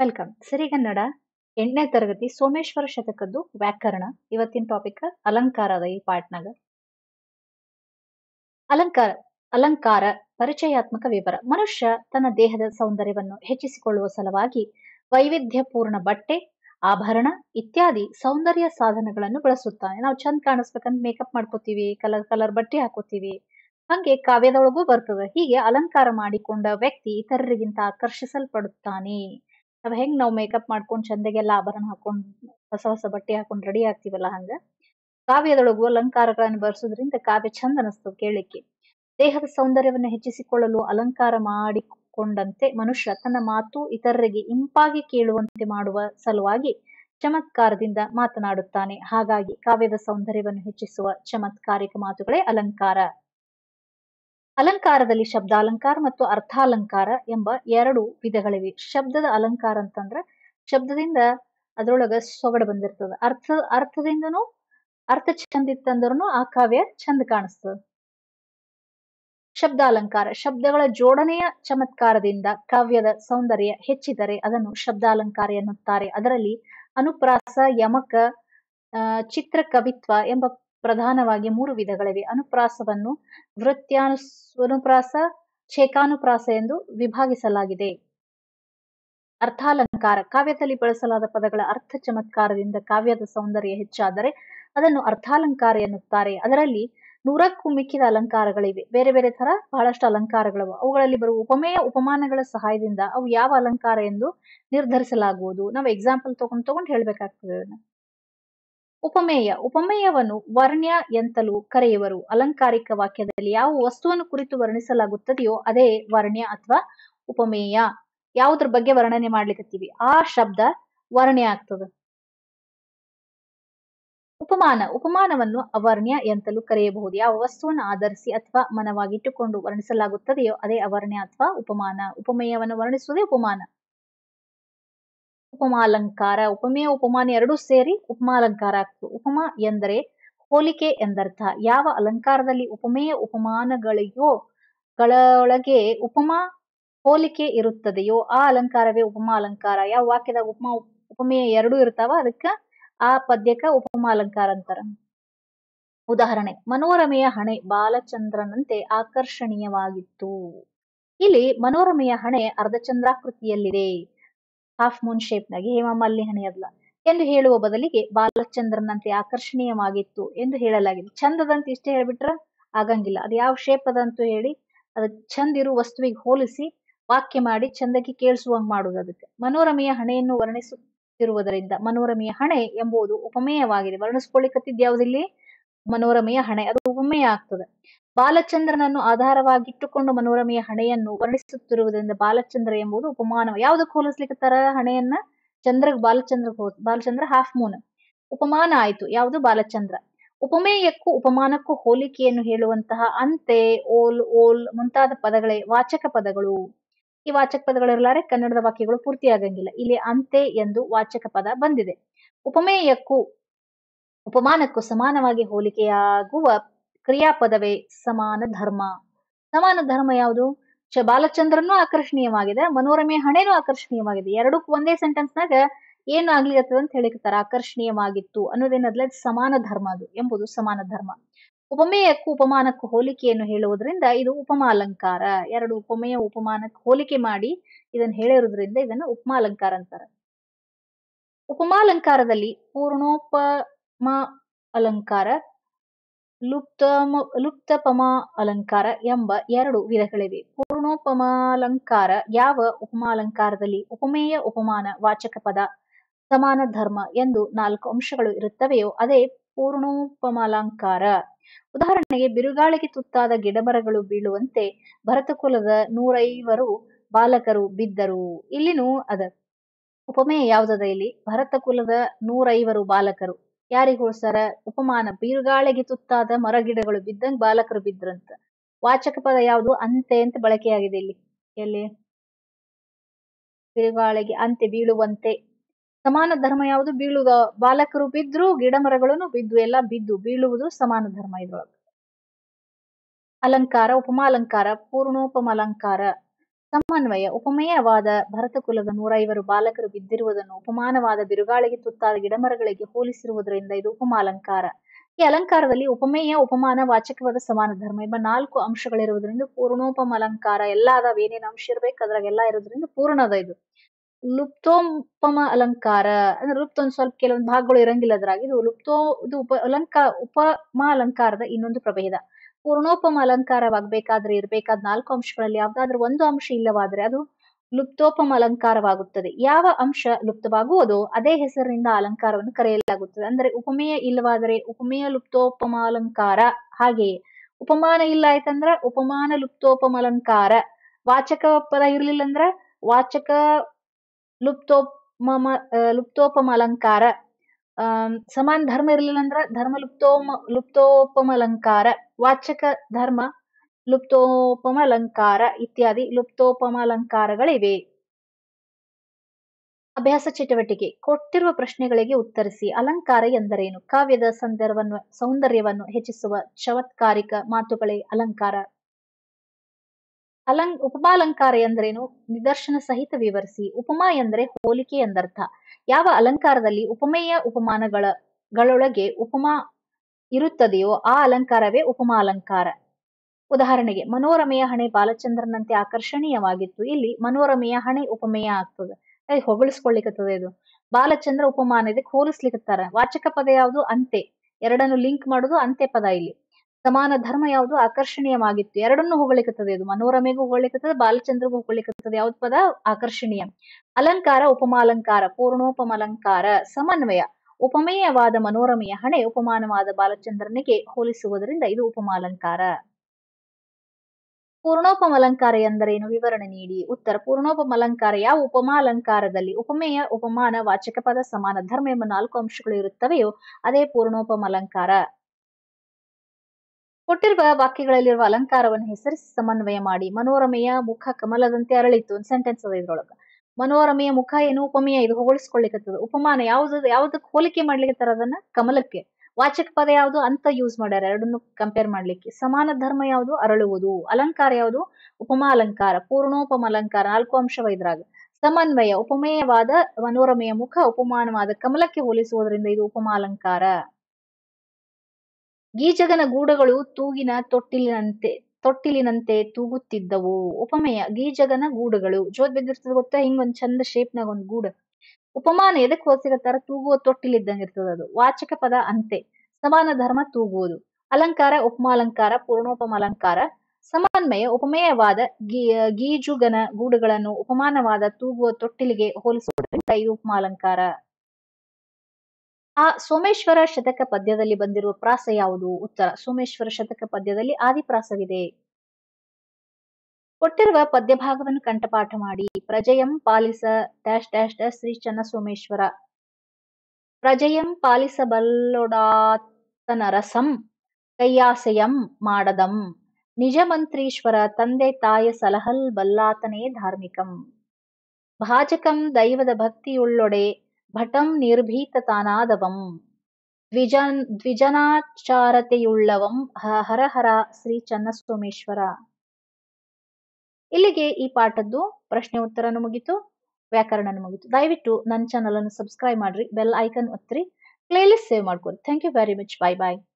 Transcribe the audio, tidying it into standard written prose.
Welcome. ಸಿರಿಗನ್ನಡ 8ನೇ ತರಗತಿ ಸೋಮೇಶ್ವರ ಶತಕದ್ದು ವ್ಯಾಕರಣ. ಇವತ್ತಿನ ಟಾಪಿಕ್ ಅಲಂಕಾರ ಅದ ಈ ಪಾರ್ಟ್ನಾಗ. ಅಲಂಕಾರ ಅಲಂಕಾರ ಪರಿಚಯಾತ್ಮಕ ವಿವರ. ಮನುಷ್ಯ ತನ್ನ ದೇಹದ ಸೌಂದರ್ಯವನ್ನು ಹೆಚ್ಚಿಸಿಕೊಳ್ಳುವ ಸಲುವಾಗಿ ವೈವಿಧ್ಯಪೂರ್ಣ ಬಟ್ಟೆ, ಆಭರಣ ಇತ್ಯಾದಿ ಸೌಂದರ್ಯ ಸಾಧನಗಳನ್ನು ಬಳಸುತ್ತಾನೆ. ನಾವು ಚಂದ ಕಾಣಿಸ್ಬೇಕಂತ ಮೇಕಪ್ ಮಾಡ್ಕೋತೀವಿ, ಕಲರ್ ಕಲರ್ ಬಟ್ಟೆ ಹಾಕೋತೀವಿ. ಹಂಗೆ ಕಾವ್ಯದೊಳಗೂ ಬರ್ತದೆ. ಹೀಗೆ ಅಲಂಕಾರ ಮಾಡಿಕೊಂಡ ವ್ಯಕ್ತಿ ಇತರರಿಗಿಂತ ಆಕರ್ಷಿಸಲ್ಪಡುತ್ತಾನೆ. ನಾವು ಮೇಕಪ್ ಮಾಡ್ಕೊಂಡು ಚಂದಗೆಲ್ಲ ಆಭರಣ ಹಾಕೊಂಡು ಹೊಸ ಹೊಸ ಬಟ್ಟೆ ಹಾಕೊಂಡು ರೆಡಿ ಆಗ್ತೀವಲ್ಲ, ಹಂಗ ಕಾವ್ಯದೊಳಗು ಅಲಂಕಾರಗಳನ್ನು ಬಳಸೋದ್ರಿಂದ ಕಾವ್ಯ ಚಂದ ಅನಿಸ್ತದೆ ಕೇಳಲಿಕ್ಕೆ. ದೇಹದ ಸೌಂದರ್ಯವನ್ನು ಹೆಚ್ಚಿಸಿಕೊಳ್ಳಲು ಅಲಂಕಾರ ಮಾಡಿಕೊಂಡಂತೆ ಮನುಷ್ಯ ತನ್ನ ಮಾತು ಇತರರಿಗೆ ಇಂಪಾಗಿ ಕೇಳುವಂತೆ ಮಾಡುವ ಸಲುವಾಗಿ ಚಮತ್ಕಾರದಿಂದ ಮಾತನಾಡುತ್ತಾನೆ. ಹಾಗಾಗಿ ಕಾವ್ಯದ ಸೌಂದರ್ಯವನ್ನು ಹೆಚ್ಚಿಸುವ ಚಮತ್ಕಾರಿಕ ಮಾತುಗಳೇ ಅಲಂಕಾರ. ಅಲಂಕಾರದಲ್ಲಿ ಶಬ್ದಾಲಂಕಾರ ಮತ್ತು ಅರ್ಥಾಲಂಕಾರ ಎಂಬ ಎರಡು ವಿಧಗಳಿವೆ. ಶಬ್ದದ ಅಲಂಕಾರ ಅಂತಂದ್ರ ಶಬ್ದದಿಂದ ಅದ್ರೊಳಗ ಸೊಗಡು ಬಂದಿರ್ತದ. ಅರ್ಥದಿಂದನೂ ಅರ್ಥ ಚಂದ ಇತ್ತಂದ್ರೂ ಆ ಕಾವ್ಯ ಚಂದ ಕಾಣಿಸ್ತದ. ಶಬ್ದಾಲಂಕಾರ ಶಬ್ದಗಳ ಜೋಡಣೆಯ ಚಮತ್ಕಾರದಿಂದ ಕಾವ್ಯದ ಸೌಂದರ್ಯ ಹೆಚ್ಚಿದರೆ ಅದನ್ನು ಶಬ್ದಾಲಂಕಾರ ಎನ್ನುತ್ತಾರೆ. ಅದರಲ್ಲಿ ಅನುಪ್ರಾಸ, ಯಮಕ, ಚಿತ್ರ, ಕವಿತ್ವ ಎಂಬ ಪ್ರಧಾನವಾಗಿ 3 ವಿಧಗಳಿವೆ. ಅನುಪ್ರಾಸವನ್ನು ಅನುಪ್ರಾಸ, ಛೇಕಾನುಪ್ರಾಸ ಎಂದು ವಿಭಾಗಿಸಲಾಗಿದೆ. ಅರ್ಥಾಲಂಕಾರ ಕಾವ್ಯದಲ್ಲಿ ಬಳಸಲಾದ ಪದಗಳ ಅರ್ಥ ಚಮತ್ಕಾರದಿಂದ ಕಾವ್ಯದ ಸೌಂದರ್ಯ ಹೆಚ್ಚಾದರೆ ಅದನ್ನು ಅರ್ಥಾಲಂಕಾರ ಎನ್ನುತ್ತಾರೆ. ಅದರಲ್ಲಿ 100ಕ್ಕೂ ಮಿಕ್ಕಿದ ಅಲಂಕಾರಗಳಿವೆ. ಬೇರೆ ಬೇರೆ ತರ ಬಹಳಷ್ಟು ಅಲಂಕಾರಗಳಿವೆ. ಅವುಗಳಲ್ಲಿ ಬರುವ ಉಪಮೇಯ ಉಪಮಾನಗಳ ಸಹಾಯದಿಂದ ಅವು ಯಾವ ಅಲಂಕಾರ ಎಂದು ನಿರ್ಧರಿಸಲಾಗುವುದು. ನಾವು ಎಕ್ಸಾಂಪಲ್ ತಗೊಂಡು ಹೇಳ್ಬೇಕಾಗ್ತದೆ. ಉಪಮೇಯವನ್ನು ವರ್ಣ್ಯ ಎಂತಲೂ ಕರೆಯುವರು. ಅಲಂಕಾರಿಕ ವಾಕ್ಯದಲ್ಲಿ ಯಾವ ವಸ್ತುವನ್ನು ಕುರಿತು ವರ್ಣಿಸಲಾಗುತ್ತದೆಯೋ ಅದೇ ವರ್ಣ್ಯ ಅಥವಾ ಉಪಮೇಯ. ಯಾವುದ್ರ ಬಗ್ಗೆ ವರ್ಣನೆ ಮಾಡ್ಲಿಕ್ಕತ್ತೀವಿ ಆ ಶಬ್ದ ವರ್ಣ್ಯ ಆಗ್ತದೆ. ಉಪಮಾನವನ್ನು ಅವರ್ಣ್ಯ ಎಂತಲೂ ಕರೆಯಬಹುದು. ಯಾವ ವಸ್ತುವನ್ನು ಆಧರಿಸಿ ಅಥವಾ ಮನವಾಗಿಟ್ಟುಕೊಂಡು ವರ್ಣಿಸಲಾಗುತ್ತದೆಯೋ ಅದೇ ಅವರ್ಣ್ಯ ಅಥವಾ ಉಪಮಾನ. ಉಪಮೇಯವನ್ನು ವರ್ಣಿಸುವುದೇ ಉಪಮಾನ. ಉಪಮಾಲಂಕಾರ ಉಪಮೇಯ ಉಪಮಾನ ಎರಡೂ ಸೇರಿ ಉಪಮಾಲಂಕಾರ ಆಗ್ತದೆ. ಉಪಮಾ ಎಂದರೆ ಹೋಲಿಕೆ ಎಂದರ್ಥ. ಯಾವ ಅಲಂಕಾರದಲ್ಲಿ ಉಪಮೇಯ ಉಪಮಾನಗಳೊಳಗೆ ಉಪಮಾ ಹೋಲಿಕೆ ಇರುತ್ತದೆಯೋ ಆ ಅಲಂಕಾರವೇ ಉಪಮಾಲಂಕಾರ. ಯಾವ ವಾಕ್ಯದಾಗ ಉಪಮೇಯ ಎರಡೂ ಇರ್ತಾವ ಅದಕ್ಕ ಆ ಪದ್ಯಕ್ಕ ಉಪಮಾಲಂಕಾರ ಅಂತಾರ. ಉದಾಹರಣೆ: ಮನೋರಮೆಯ ಹಣೆ ಬಾಲಚಂದ್ರನಂತೆ ಆಕರ್ಷಣೀಯವಾಗಿತ್ತು. ಇಲ್ಲಿ ಮನೋರಮೆಯ ಹಣೆ ಅರ್ಧಚಂದ್ರಾಕೃತಿಯಲ್ಲಿದೆ, ಹಾಫ್ ಮೂನ್ ಶೇಪ್ನಾಗಿ, ಹೇಮಮಾಲಿನಿ ಹಣೆ ಅಲ್ಲ ಎಂದು ಹೇಳುವ ಬದಲಿಗೆ ಬಾಲಚಂದ್ರನಂತೆ ಆಕರ್ಷಣೀಯವಾಗಿತ್ತು ಎಂದು ಹೇಳಲಾಗಿದೆ. ಚಂದದಂತ ಇಷ್ಟೇ ಹೇಳ್ಬಿಟ್ರ ಆಗಂಗಿಲ್ಲ. ಅದು ಯಾವ ಶೇಪ್ ಅದಂತೂ ಹೇಳಿ ಅದು ಚಂದ ಇರುವ ವಸ್ತುವಿಗೆ ಹೋಲಿಸಿ ವಾಕ್ಯ ಮಾಡಿ ಚಂದಕ್ಕೆ ಕೇಳಿಸುವಂಗ್ ಮಾಡುವುದು. ಅದಕ್ಕೆ ಮನೋರಮೆಯ ಹಣೆಯನ್ನು ವರ್ಣಿಸುತ್ತಿರುವುದರಿಂದ ಮನೋರಮೆಯ ಹಣೆ ಎಂಬುದು ಉಪಮೇಯವಾಗಿದೆ. ವರ್ಣಿಸ್ಕೊಳ್ಳಿಕತ್ತಿದ್ ಯಾವ್ದಿಲ್ಲಿ ಮನೋರಮೆಯ ಹಣೆ, ಅದು ಉಪಮೇಯ ಆಗ್ತದೆ. ಬಾಲಚಂದ್ರನನ್ನು ಆಧಾರವಾಗಿಟ್ಟುಕೊಂಡು ಮನೋರಮೆಯ ಹಣೆಯನ್ನು ವರ್ಣಿಸುತ್ತಿರುವುದರಿಂದ ಬಾಲಚಂದ್ರ ಎಂಬುದು ಉಪಮಾನ. ಯಾವ್ದಕ್ಕೆ ಹೋಲಿಸ್ಲಿಕ್ಕತ್ತಾರ ಹಣೆಯನ್ನ? ಬಾಲಚಂದ್ರ ಹಾಫ್ ಮೂನ್. ಉಪಮಾನ ಆಯ್ತು ಯಾವುದು? ಬಾಲಚಂದ್ರ. ಉಪಮೇಯಕ್ಕೂ ಉಪಮಾನಕ್ಕೂ ಹೋಲಿಕೆಯನ್ನು ಹೇಳುವಂತಹ ಅಂತೆ, ಓಲ್ ಮುಂತಾದ ಪದಗಳೇ ವಾಚಕ ಪದಗಳು. ಈ ವಾಚಕ ಪದಗಳಿರ್ಲಾರೆ ಕನ್ನಡದ ವಾಕ್ಯಗಳು ಪೂರ್ತಿ ಆಗಂಗಿಲ್ಲ. ಇಲ್ಲಿ ಅಂತೆ ಎಂದು ವಾಚಕ ಪದ ಬಂದಿದೆ. ಉಪಮೇಯಕ್ಕೂ ಉಪಮಾನಕ್ಕೂ ಸಮಾನವಾಗಿ ಹೋಲಿಕೆಯಾಗುವ ಕ್ರಿಯಾಪದವೇ ಸಮಾನ ಧರ್ಮ. ಸಮಾನ ಧರ್ಮ ಯಾವುದು? ಬಾಲಚಂದ್ರನೂ ಆಕರ್ಷಣೀಯವಾಗಿದೆ, ಮನೋರಮೆಯ ಹಣೆನೂ ಆಕರ್ಷಣೀಯವಾಗಿದೆ. ಎರಡಕ್ಕೂ ಒಂದೇ ಸೆಂಟೆನ್ಸ್ನಾಗ ಏನು ಆಗ್ಲಿಕತ್ತದ ಅಂತ ಹೇಳಿಕತ್ತಾರ, ಆಕರ್ಷಣೀಯವಾಗಿತ್ತು ಅನ್ನೋದೇನದ್ಲ ಸಮಾನ ಧರ್ಮ. ಅದು ಎಂಬುದು ಸಮಾನ ಧರ್ಮ. ಉಪಮೇಯಕ್ಕೂ ಉಪಮಾನಕ್ಕೂ ಹೋಲಿಕೆಯನ್ನು ಹೇಳುವುದರಿಂದ ಇದು ಉಪಮಾಲಂಕಾರ. ಎರಡು ಉಪಮೇಯ ಉಪಮಾನಕ್ಕೆ ಹೋಲಿಕೆ ಮಾಡಿ ಇದನ್ನು ಹೇಳಿರೋದ್ರಿಂದ ಇದನ್ನು ಉಪಮಾಲಂಕಾರ ಅಂತಾರ. ಉಪಮಾಲಂಕಾರದಲ್ಲಿ ಪೂರ್ಣೋಪಮ ಅಲಂಕಾರ, ಲುಪ್ತಪಮ ಅಲಂಕಾರ ಎಂಬ 2 ವಿಧಗಳಿವೆ. ಪೂರ್ಣೋಪಮಾಲಂಕಾರ ಯಾವ ಉಪಮಾಲಂಕಾರದಲ್ಲಿ ಉಪಮೇಯ ಉಪಮಾನ ವಾಚಕ ಪದ ಸಮಾನ ಧರ್ಮ ಎಂದು 4 ಅಂಶಗಳು ಇರುತ್ತವೆಯೋ ಅದೇ ಪೂರ್ಣೋಪಮಾಲಂಕಾರ. ಉದಾಹರಣೆಗೆ ಬಿರುಗಾಳಿಗೆ ತುತ್ತಾದ ಗಿಡಮರಗಳು ಬೀಳುವಂತೆ ಭರತಕುಲದ 105 ಬಾಲಕರು ಬಿದ್ದರು. ಇಲ್ಲಿನೂ ಅದ ಉಪಮೇಯ ಯಾವ್ದದ ಇಲ್ಲಿ? ಭರತಕುಲದ 105 ಬಾಲಕರು ಯಾರಿಗ್ ಹೋಲ್ಸಾರ? ಉಪಮಾನ. ಬಿರುಗಾಳಿಗೆ ತುತ್ತಾದ ಮರ ಗಿಡಗಳು ಬಿದ್ದಂಗ ಬಾಲಕರು ಬಿದ್ರಂತ. ವಾಚಕ ಪದ ಯಾವುದು? ಅಂತೆ ಅಂತ ಬಳಕೆಯಾಗಿದೆ ಇಲ್ಲಿ. ಎಲ್ಲಿ? ಬಿರುಗಾಳಿಗೆ ಅಂತೆ, ಬೀಳುವಂತೆ. ಸಮಾನ ಧರ್ಮ ಯಾವುದು? ಬೀಳುವ. ಬಾಲಕರು ಬಿದ್ರು, ಗಿಡ ಮರಗಳನ್ನು ಬಿದ್ದು, ಎಲ್ಲ ಬಿದ್ದು ಬೀಳುವುದು ಸಮಾನ ಧರ್ಮ ಇದ್ರೊಳಗೆ. ಅಲಂಕಾರ ಉಪಮಾಲಂಕಾರ, ಪೂರ್ಣೋಪಮಾಲಂಕಾರ ಸಮನ್ವಯ ಉಪಮೇಯವಾದ ಭರತಕುಲದ 150 ಬಾಲಕರು ಬಿದ್ದಿರುವುದನ್ನು ಉಪಮಾನವಾದ ಬಿರುಗಾಳಿಗೆ ತುತ್ತಾದ ಗಿಡಮರಗಳಿಗೆ ಹೋಲಿಸಿರುವುದರಿಂದ ಇದು ಉಪಮಾಲಂಕಾರ. ಈ ಅಲಂಕಾರದಲ್ಲಿ ಉಪಮೇಯ ಉಪಮಾನ ವಾಚಕವಾದ ಸಮಾನ ಧರ್ಮ ಎಂಬ 4 ಅಂಶಗಳಿರುವುದರಿಂದ ಪೂರ್ಣೋಪಮ ಅಲಂಕಾರ. ಎಲ್ಲ ಅದಾವ, ಏನೇನು ಅಂಶ ಇರ್ಬೇಕು ಅದ್ರಾಗೆಲ್ಲ ಇರೋದ್ರಿಂದ ಪೂರ್ಣದ ಇದು. ಲುಪ್ತೋಪಮ ಅಲಂಕಾರ ಅಂದ್ರೆ ಲುಪ್ತ ಒಂದ್ ಸ್ವಲ್ಪ ಕೆಲವೊಂದು ಭಾಗಗಳು ಇರಂಗಿಲ್ಲ ಅದ್ರಾಗ. ಇದು ಇದು ಉಪಮಾ ಅಲಂಕಾರದ ಇನ್ನೊಂದು ಪ್ರಭೇದ. ಪೂರ್ಣೋಪಮ ಅಲಂಕಾರವಾಗಬೇಕಾದ್ರೆ ಇರಬೇಕಾದ 4 ಅಂಶಗಳಲ್ಲಿ ಯಾವ್ದಾದ್ರೂ ಒಂದು ಅಂಶ ಇಲ್ಲವಾದ್ರೆ ಅದು ಲುಪ್ತೋಪಮ ಅಲಂಕಾರವಾಗುತ್ತದೆ. ಯಾವ ಅಂಶ ಲುಪ್ತವಾಗುವುದೋ ಅದೇ ಹೆಸರಿನಿಂದ ಅಲಂಕಾರವನ್ನು ಕರೆಯಲಾಗುತ್ತದೆ. ಅಂದ್ರೆ ಉಪಮೇಯ ಇಲ್ಲವಾದರೆ ಉಪಮೇಯ ಲುಪ್ತೋಪಮ ಅಲಂಕಾರ. ಹಾಗೆಯೇ ಉಪಮಾನ ಇಲ್ಲ ಆಯ್ತಂದ್ರ ಉಪಮಾನ ಲುಪ್ತೋಪಮ ಅಲಂಕಾರ. ವಾಚಕ ಪದ ಇರ್ಲಿಲ್ಲ ಅಂದ್ರ ವಾಚಕ ಲುಪ್ತೋಪಮ ಅಲಂಕಾರ. ಸಮಾನ ಧರ್ಮ ಇರ್ಲಿಲ್ಲ ಅಂದ್ರ ಧರ್ಮ ಲುಪ್ತೋಪಮ ಅಲಂಕಾರ. ವಾಚಕ ಧರ್ಮ ಲುಪ್ತೋಪಮ ಅಲಂಕಾರ ಇತ್ಯಾದಿ ಲುಪ್ತೋಪಮ ಅಲಂಕಾರಗಳಿವೆ. ಅಭ್ಯಾಸ ಚಟುವಟಿಕೆ. ಕೊಟ್ಟಿರುವ ಪ್ರಶ್ನೆಗಳಿಗೆ ಉತ್ತರಿಸಿ. ಅಲಂಕಾರ ಎಂದರೇನು? ಕಾವ್ಯದ ಸೌಂದರ್ಯವನ್ನು ಹೆಚ್ಚಿಸುವ ಚಮತ್ಕಾರಿಕ ಮಾತುಗಳೇ ಅಲಂಕಾರ. ಉಪಮಾಲಂಕಾರ ಎಂದರೇನು? ನಿದರ್ಶನ ಸಹಿತ ವಿವರಿಸಿ. ಉಪಮಾ ಎಂದರೆ ಹೋಲಿಕೆ ಎಂದರ್ಥ. ಯಾವ ಅಲಂಕಾರದಲ್ಲಿ ಉಪಮೇಯ ಉಪಮಾನಗಳೊಳಗೆ ಉಪಮಾ ಇರುತ್ತದೆಯೋ ಆ ಅಲಂಕಾರವೇ ಉಪಮಾಲಂಕಾರ. ಉದಾಹರಣೆಗೆ ಮನೋರಮೆಯ ಹಣೆ ಬಾಲಚಂದ್ರನಂತೆ ಆಕರ್ಷಣೀಯವಾಗಿತ್ತು. ಇಲ್ಲಿ ಮನೋರಮೆಯ ಹಣೆ ಉಪಮೇಯ ಆಗ್ತದೆ, ಹೊಗಳಿಸ್ಕೊಳ್ಳಿಕತ್ತದ. ಇದು ಬಾಲಚಂದ್ರ ಉಪಮಾನ, ಇದಕ್ಕೆ ಹೋಲಿಸ್ಲಿಕ್ಕತ್ತಾರ. ವಾಚಕ ಪದ ಯಾವುದು? ಅಂತೆ. ಎರಡನ್ನು ಲಿಂಕ್ ಮಾಡುದು ಅಂತೆ ಪದ. ಇಲ್ಲಿ ಸಮಾನ ಧರ್ಮ ಯಾವುದು? ಆಕರ್ಷಣೀಯವಾಗಿತ್ತು. ಎರಡನ್ನು ಹೊಗಳಿಕತ್ತದೆ. ಇದು ಮನೋರಮೆಗೂ ಹೊಗಳಿಕತ್ತದೆ, ಬಾಲಚಂದ್ರಗೂ ಹೊಗಳಿಕತ್ತದೆ. ಯಾವ್ದು ಪದ? ಆಕರ್ಷಣೀಯ. ಅಲಂಕಾರ ಉಪಮಾಲಂಕಾರ, ಪೂರ್ಣೋಪಮ ಅಲಂಕಾರ. ಸಮನ್ವಯ ಉಪಮೇಯವಾದ ಮನೋರಮೆಯ ಹಣೆ ಉಪಮಾನವಾದ ಬಾಲಚಂದ್ರನಿಗೆ ಹೋಲಿಸುವುದರಿಂದ ಇದು ಉಪಮಾಲಂಕಾರ. ಪೂರ್ಣೋಪಮ ಅಲಂಕಾರ ಎಂದರೇನು? ವಿವರಣೆ ನೀಡಿ. ಉತ್ತರ. ಪೂರ್ಣೋಪಮ ಅಲಂಕಾರ ಯಾವ ಉಪಮಾಲಂಕಾರದಲ್ಲಿ ಉಪಮೇಯ ಉಪಮಾನ ವಾಚಕ ಪದ ಸಮಾನ ಧರ್ಮ ಎಂಬ 4 ಅಂಶಗಳು ಇರುತ್ತವೆಯೋ ಅದೇ ಪೂರ್ಣೋಪಮ ಅಲಂಕಾರ. ಕೊಟ್ಟಿರುವ ವಾಕ್ಯಗಳಲ್ಲಿರುವ ಅಲಂಕಾರವನ್ನು ಹೆಸರಿಸಿ ಸಮನ್ವಯ ಮಾಡಿ. ಮನೋರಮೆಯ ಮುಖ ಕಮಲದಂತೆ ಅರಳಿತು. ಒಂದು ಸೆಂಟೆನ್ಸ್ ಅದ ಇದ್ರೊಳಗ. ಮನೋರಮೆಯ ಮುಖ ಏನು? ಉಪಮೇಯ. ಇದು ಹೊಗಳಿಸ್ಕೊಳ್ಳಿಕತ್ತದ. ಉಪಮಾನ ಯಾವ್ದಕ್ ಹೋಲಿಕೆ ಮಾಡ್ಲಿಕ್ಕೆ ಅದನ್ನ? ಕಮಲಕ್ಕೆ. ವಾಚಕ ಪದ ಯಾವುದು? ಅಂತ ಯೂಸ್ ಮಾಡ್ಯಾರ ಎರಡನ್ನು ಕಂಪೇರ್ ಮಾಡ್ಲಿಕ್ಕೆ. ಸಮಾನ ಧರ್ಮ ಯಾವುದು? ಅರಳುವುದು. ಅಲಂಕಾರ ಯಾವುದು? ಉಪಮಾಲಂಕಾರ. ಪೂರ್ಣೋಪಮ ಅಲಂಕಾರ 4 ಅಂಶವ ಇದ್ರಾಗ. ಸಮನ್ವಯ ಉಪಮೇಯವಾದ ಮನೋರಮೆಯ ಮುಖ ಉಪಮಾನವಾದ ಕಮಲಕ್ಕೆ ಹೋಲಿಸುವುದರಿಂದ ಇದು ಉಪಮಾಲಂಕಾರ. ಗೀಜಗನ ಗೂಡುಗಳು ತೂಗಿನ ತೊಟ್ಟಿಲಿನಂತೆ ತೂಗುತ್ತಿದ್ದವು. ಉಪಮೇಯ ಗೀಜಗನ ಗೂಡುಗಳು. ಜೋತ್ ಬಿದ್ದಿರ್ತದ ಗೊತ್ತಾ, ಹಿಂಗೊಂದ್ ಚಂದ ಶೇಪ್ನಾಗ ಒಂದ್ ಗೂಡು. ಉಪಮಾನ ಎದಕ್ ಹೋಲಿಸಿಕತ್ತಾರ? ತೂಗುವ ತೊಟ್ಟಿಲಿದ್ದಂಗ ಇರ್ತದ ಅದು. ವಾಚಕ ಪದ ಅಂತೆ. ಸಮಾನ ಧರ್ಮ ತೂಗುವುದು. ಅಲಂಕಾರ ಉಪಮಾಲಂಕಾರ, ಪೂರ್ಣೋಪಮ ಅಲಂಕಾರ. ಸಮನ್ವಯ ಉಪಮೇಯವಾದ ಗೀಜುಗನ ಗೂಡುಗಳನ್ನು ಉಪಮಾನವಾದ ತೂಗುವ ತೊಟ್ಟಿಲಿಗೆ ಹೋಲಿಸುವುದರಿಂದ ಇದು ಉಪಮಾಲಂಕಾರ. ಆ ಸೋಮೇಶ್ವರ ಶತಕ ಪದ್ಯದಲ್ಲಿ ಬಂದಿರುವ ಪ್ರಾಸ ಯಾವುದು? ಉತ್ತರ. ಸೋಮೇಶ್ವರ ಶತಕ ಪದ್ಯದಲ್ಲಿ ಆದಿಪ್ರಾಸವಿದೆ. ಕೊಟ್ಟಿರುವ ಪದ್ಯಭಾಗವನ್ನು ಕಂಠಪಾಠ ಮಾಡಿ. ಪ್ರಜೆಯಂ ಪಾಲಿಸ ಶ್ರೀ ಚನ್ನಸೋಮೇಶ್ವರ. ಪ್ರಜೆಯಂ ಪಾಲಿಸಬಲ್ಲೊಡಾತನರಸಂ ಕೈಯಾಸೆಯಂ ಮಾಡದಂ. ನಿಜ ಮಂತ್ರೀಶ್ವರ ತಂದೆ ತಾಯ ಸಲಹಲ್ ಬಲ್ಲಾತನೇ ಧಾರ್ಮಿಕಂ. ಭಾಜಕಂ ದೈವದ ಭಕ್ತಿಯುಳ್ಳೊಡೆ ಭಟಂ ನಿರ್ಭೀತ ತಾನಾದವಂ. ದ್ವಿಜನಾಚಾರತೆಯುಳ್ಳವಂ ಹರಹರ ಶ್ರೀ ಚನ್ನಸೋಮೇಶ್ವರ. ಇಲ್ಲಿಗೆ ಈ ಪಾಠದ್ದು ಪ್ರಶ್ನೆ ಉತ್ತರನು ಮುಗಿತು, ವ್ಯಾಕರಣನು ಮುಗಿತು. ದಯವಿಟ್ಟು ನನ್ನ ಚಾನಲ್ ಅನ್ನು ಸಬ್ಸ್ಕ್ರೈಬ್ ಮಾಡ್ರಿ, ಬೆಲ್ ಐಕನ್ ಒತ್ತಿರಿ, ಪ್ಲೇಲಿಸ್ಟ್ ಸೇವ್ ಮಾಡ್ಕೊರಿ. Thank you very much. Bye bye.